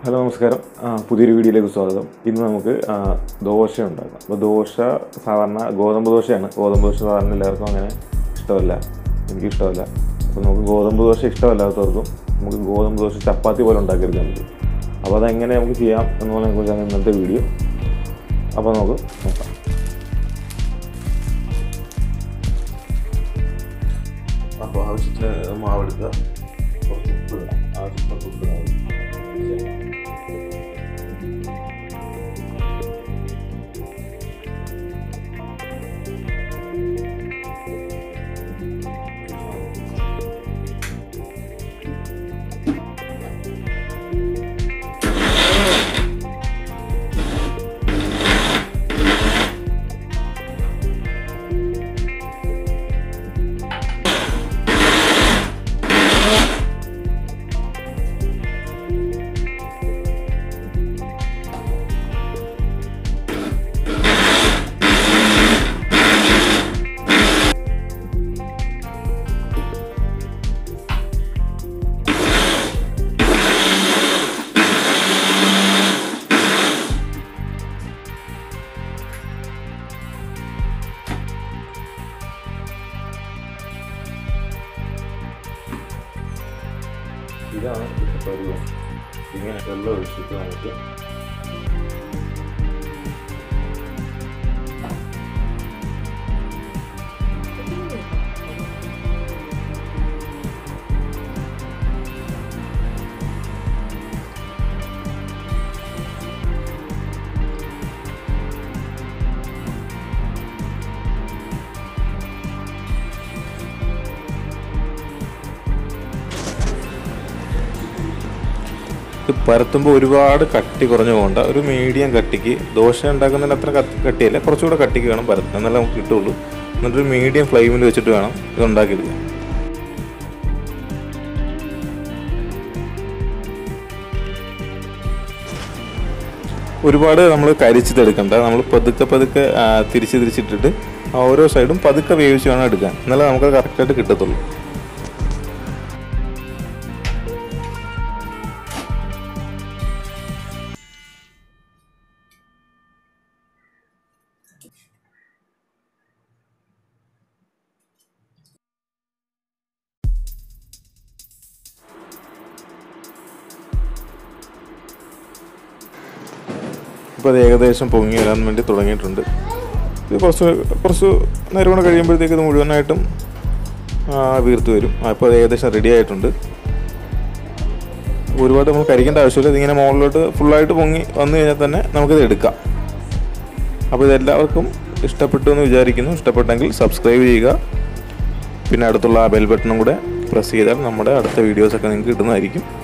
Hello നമസ്കാരം. പുതിയൊരു വീഡിയോയിലേക്ക് സ്വാഗതം. ഇന്ന് നമുക്ക് ദോശ ഉണ്ടാക്കാം. അപ്പോൾ ദോശ സാധാരണ ഗോതമ്പ് ദോശയാണ്. ഗോതമ്പ് ദോശ സാധാരണ എല്ലാവർക്കും അങ്ങനെ ഇഷ്ടമല്ല, എനിക്കിഷ്ടമല്ല. അപ്പോൾ നമുക്ക് ഗോതമ്പ് ദോശ ഇഷ്ടമല്ലാത്തവർക്കും നമുക്ക് ഗോതമ്പ് ദോശ ചപ്പാത്തി പോലെ ഉണ്ടാക്കിയെടുക്കാൻ പറ്റും. അപ്പോൾ അതെങ്ങനെ നമുക്ക് ചെയ്യാം എന്നുള്ളതിനെ കുറിച്ചാണ് ഇന്നത്തെ വീഡിയോ. അപ്പോൾ നമുക്ക് നോക്കാം. അപ്പോൾ ആവശ്യത്തിന് മാവെടുക്കുക, കുറച്ച് ഉപ്പ് ഇടാം, ആവശ്യത്തിന് ഉപ്പ് ഇടാം. ഇതാണ് പരുവം. ഇങ്ങനെ വെള്ളം ഒഴിച്ചിട്ട് നമുക്ക് പരത്തുമ്പോൾ ഒരുപാട് കട്ടി കുറഞ്ഞു പോകണ്ട, ഒരു മീഡിയം കട്ടിക്ക്. ദോശ ഉണ്ടാക്കുന്നതിന് അത്ര കട്ടിയല്ല, കുറച്ചുകൂടെ കട്ടിക്ക് വേണം പരത്താൻ, എന്നാലേ നമുക്ക് കിട്ടുള്ളൂ. എന്നിട്ടൊരു മീഡിയം ഫ്ലെയിമിൽ വെച്ചിട്ട് വേണം ഇത് ഉണ്ടാക്കിയെടുക്കാൻ. ഒരുപാട് നമ്മൾ കരിച്ചെടുക്കണ്ട, നമ്മൾ പതുക്കെ തിരിച്ചിട്ടിട്ട് ഓരോ സൈഡും പതുക്കെ വേവിച്ച് വേണം എടുക്കാൻ, എന്നാലേ നമുക്ക് കറക്റ്റായിട്ട് കിട്ടത്തുള്ളൂ. ഇപ്പോൾ അത് ഏകദേശം പൊങ്ങി വരാൻ വേണ്ടി തുടങ്ങിയിട്ടുണ്ട്. ഇത് കുറച്ച് നേരം കൂടെ കഴിയുമ്പോഴത്തേക്ക് ഇത് മുഴുവനായിട്ടും വീർത്ത് വരും. അപ്പോൾ അത് ഏകദേശം റെഡി ആയിട്ടുണ്ട്. ഒരുപാട് നമ്മൾ കരിക്കേണ്ട ആവശ്യമില്ല. ഇതിങ്ങനെ മുകളിലോട്ട് ഫുള്ളായിട്ട് പൊങ്ങി വന്നു കഴിഞ്ഞാൽ തന്നെ നമുക്കിത് എടുക്കാം. അപ്പോൾ ഇതെല്ലാവർക്കും ഇഷ്ടപ്പെട്ടു എന്ന് വിചാരിക്കുന്നു. ഇഷ്ടപ്പെട്ടെങ്കിൽ സബ്സ്ക്രൈബ് ചെയ്യുക. പിന്നെ അടുത്തുള്ള ആ ബെൽ ബട്ടണും കൂടെ പ്രസ് ചെയ്താൽ നമ്മുടെ അടുത്ത വീഡിയോസൊക്കെ നിങ്ങൾക്ക് കിട്ടുന്നതായിരിക്കും.